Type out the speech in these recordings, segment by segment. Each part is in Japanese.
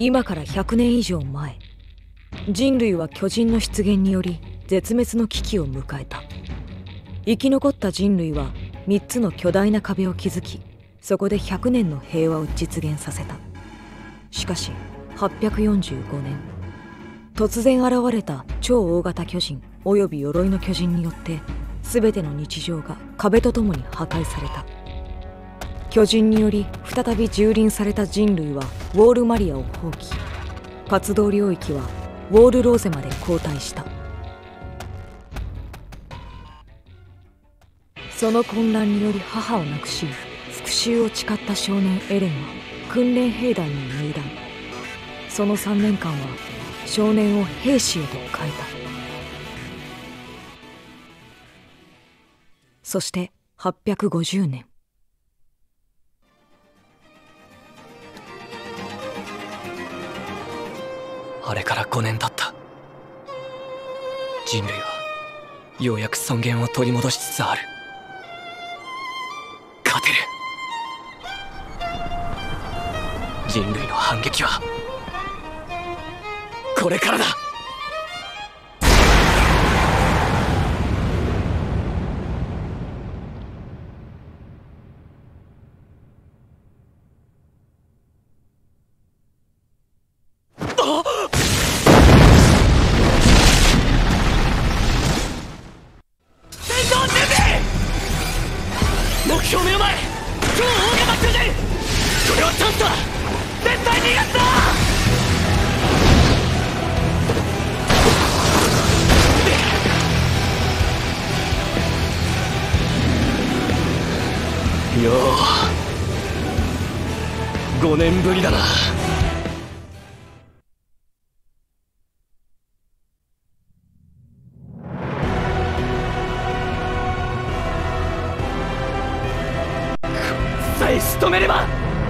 今から100年以上前、人類は巨人の出現により絶滅の危機を迎えた。生き残った人類は3つの巨大な壁を築き、そこで100年の平和を実現させた。しかし845年、突然現れた超大型巨人および鎧の巨人によって全ての日常が壁とともに破壊された。巨人により再び蹂躙された人類はウォールマリアを放棄。活動領域はウォールローゼまで後退した。その混乱により母を亡くし、復讐を誓った少年エレンは訓練兵団に入団。その3年間は少年を兵士へと変えた。そして850年、 あれから5年経った。人類はようやく尊厳を取り戻しつつある。勝てる。人類の反撃はこれからだ。目標目の前、超大型巨人。これはチャンスだ。絶対逃がすな。よう、5年ぶりだな。さえ仕留めれば。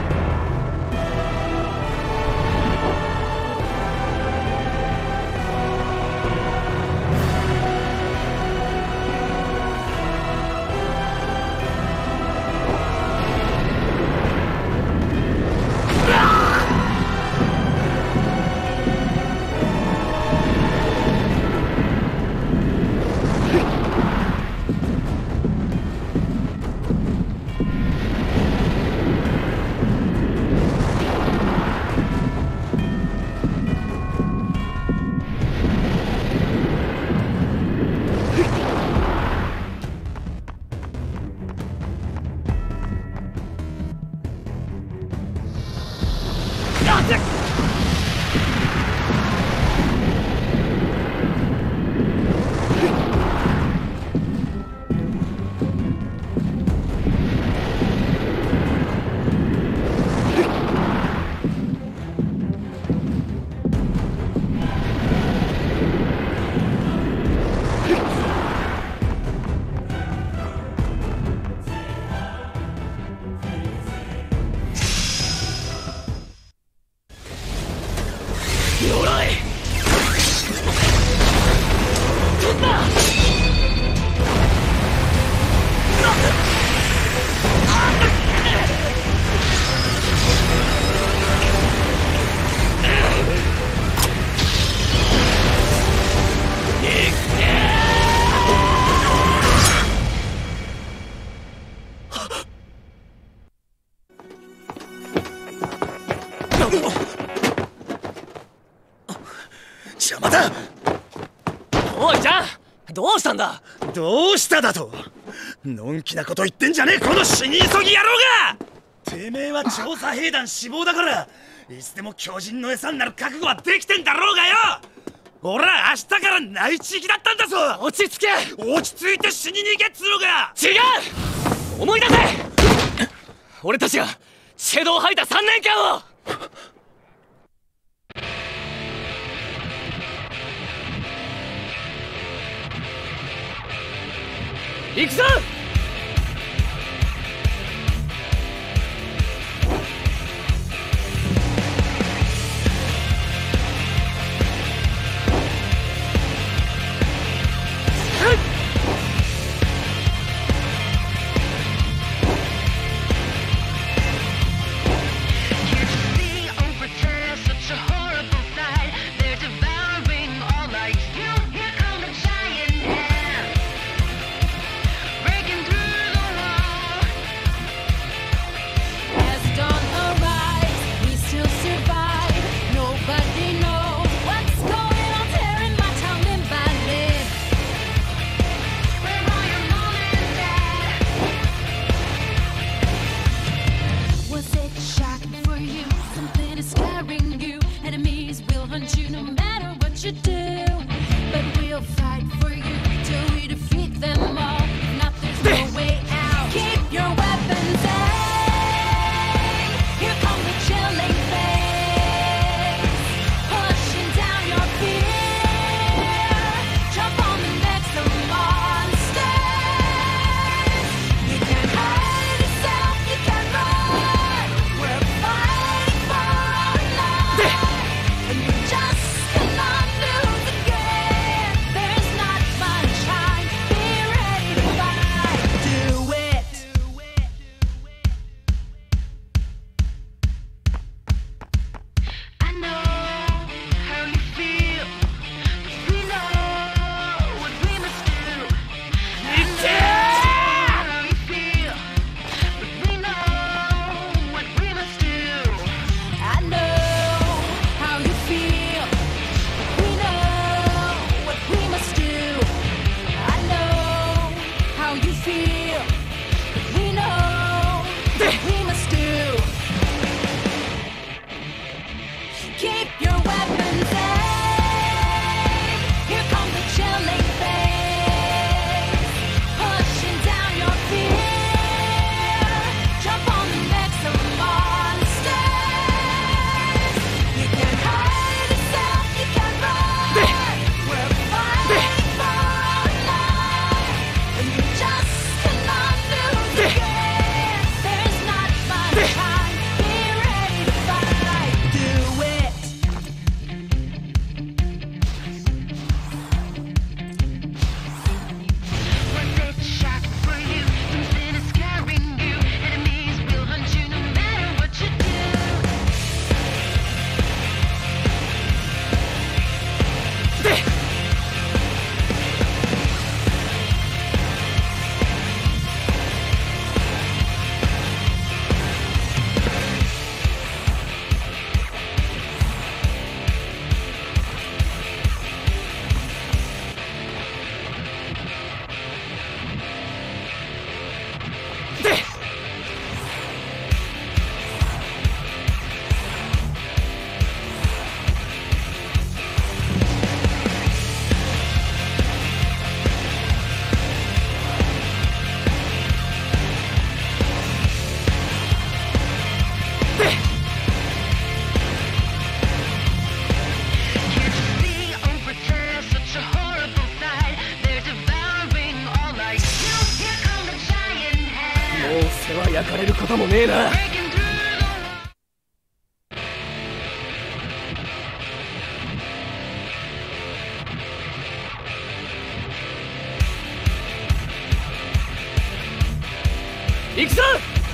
邪魔だ。おいちゃん、どうしたんだ。 どうしただと。のんきなこと言ってんじゃねえ、この死に急ぎ野郎が。てめえは調査兵団志望だから、いつでも巨人の餌になる覚悟はできてんだろうがよ。俺は明日から内地行きだったんだぞ。 落ち着け。 落ち着いて死にに行けっつうのが。 違う、思い出せ。俺たちがシェドウを吐いた3年間を。行くぞ。 Such a 世話焼かれることもねえな。行くぞ。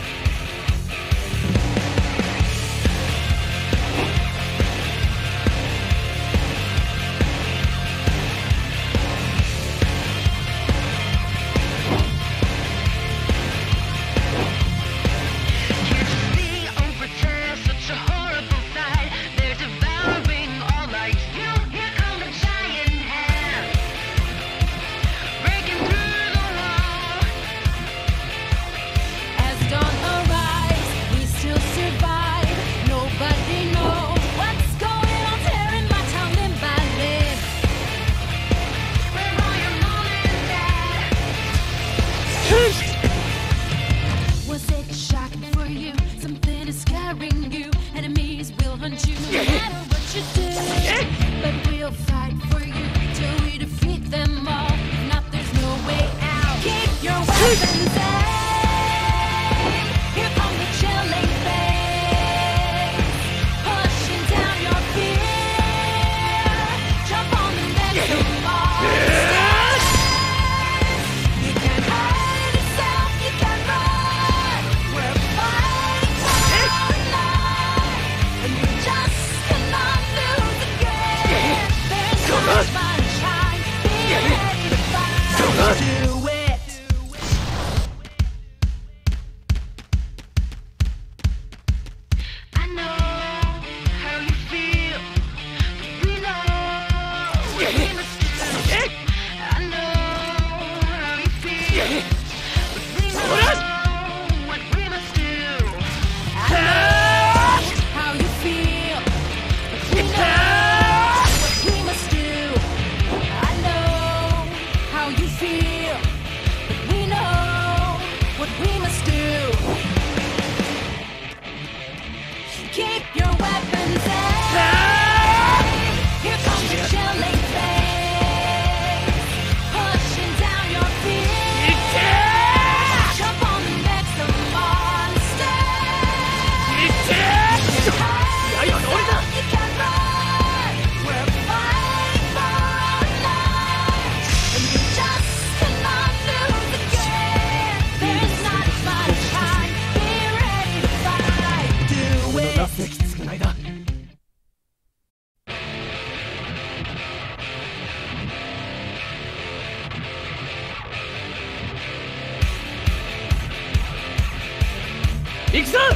行くぞ。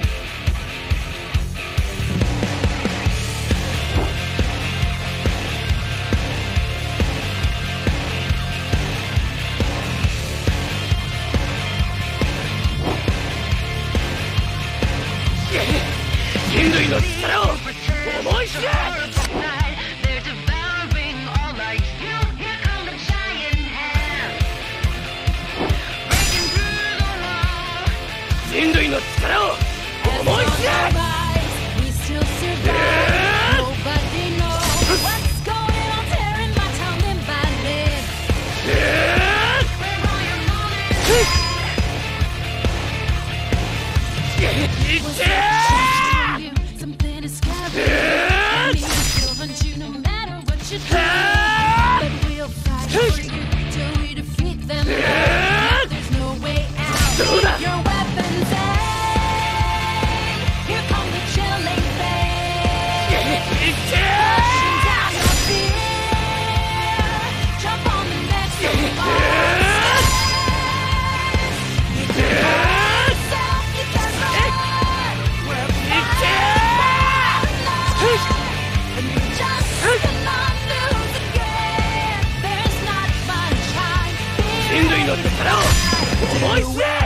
人類の力を思い知れ。人類の力を思い知れ。どうだ。人類の力を思い知れ。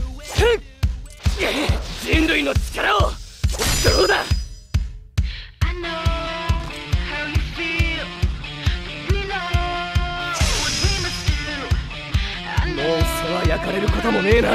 人類の力を。どうだ。もう世話焼かれることもねえな。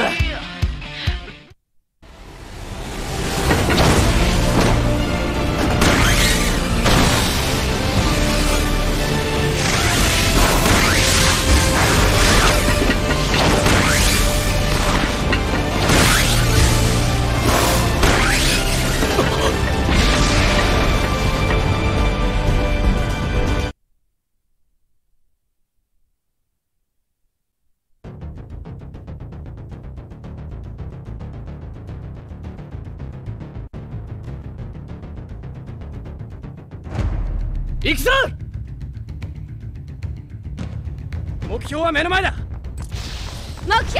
行くぞ。目標は目の前だ。 目標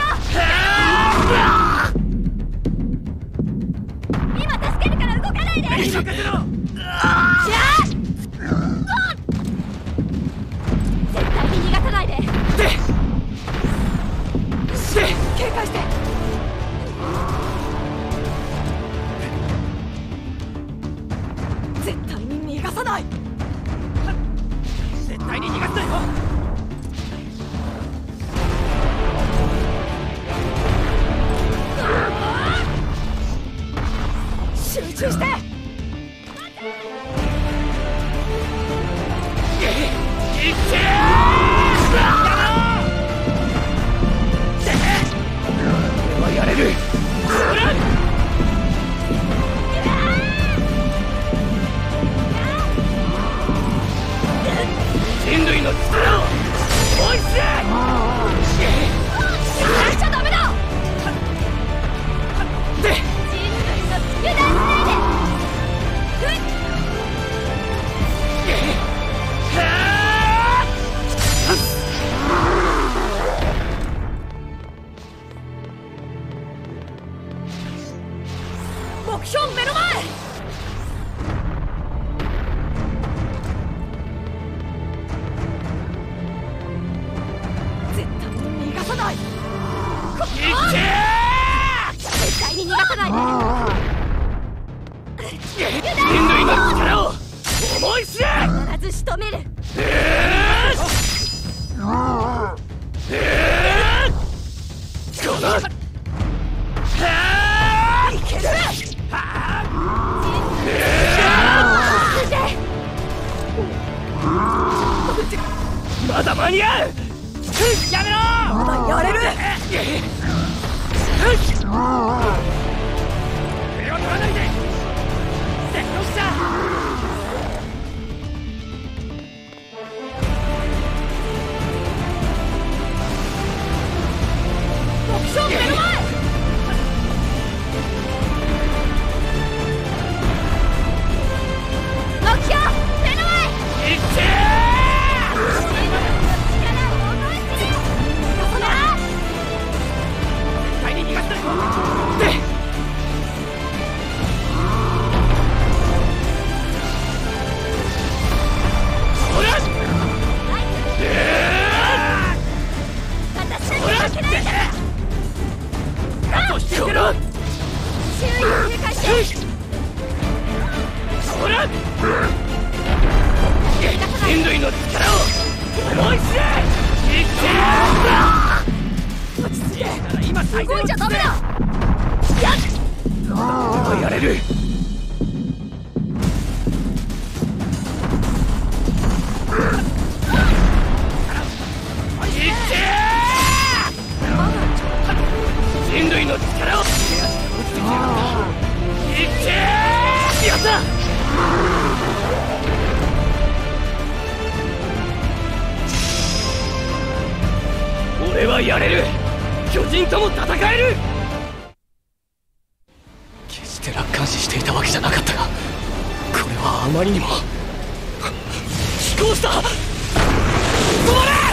今助けるから動かないで。 任せろ。 絶対に逃がさないで。警戒して。絶対に逃がさない。 絶対に逃がすなよ。 集中して。 やれる。人類の力を追いつけ。 やっちゃダメだ。人類の油断しないで。目標目の前。絶対に逃がさない。絶対に逃がさないで。 人類の力を思い知れ。 必ず仕留める。 このいける。 まだ間に合う。やめろ。 まだやれる。 これを取らないで。よっしゃ。 目標目の前。目標目の前。 いって絶対に逃がすな。ほら。 私に負けないから。 そしてこの周囲を警戒して。 ほら。人類の力を思い知れ。いって落ち着け。 今最動いちゃダメだ。 やれる。人類の力をいってやった。俺はやれる。巨人とも戦える。決して楽観視していたわけじゃなかったが、これはあまりにも飛行した。止まれ。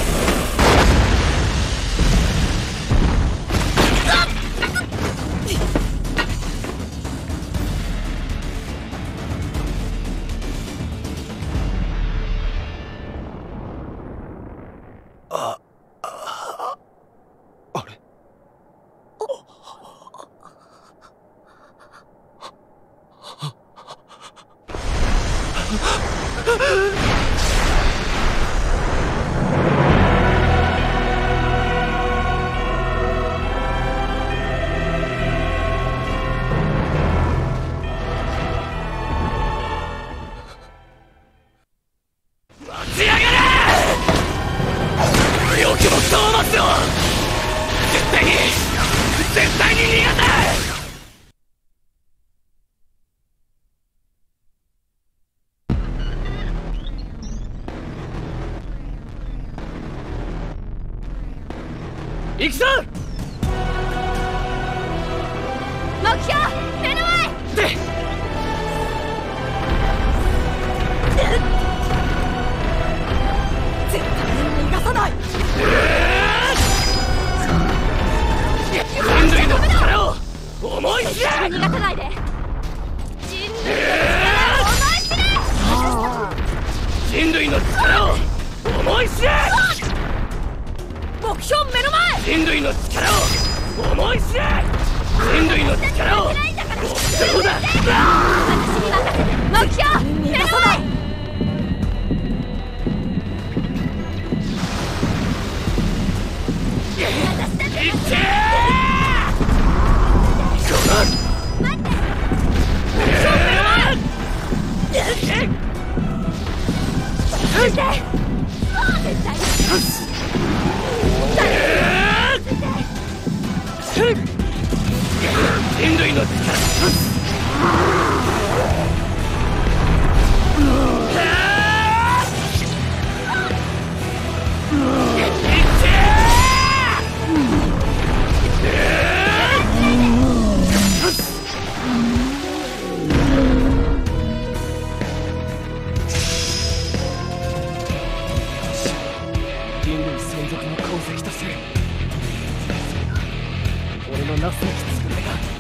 あれ。待ちやがれ。よくもそう待つよ。絶対に逃がせ。行くぞ。 目標目の前。 で人類の力を思い知れ。 逃がさないで。人類の力を思い知れ。 人類の力を思い知れ。 目標目の前。 人類の力を思い知れ。人類の力を。そうだ。 私に任せて。目標目の前。私だって。 いってー。 待って。目標目の前。絶対人類の力。人類存続の功績として、それが俺のなすべき償いだ。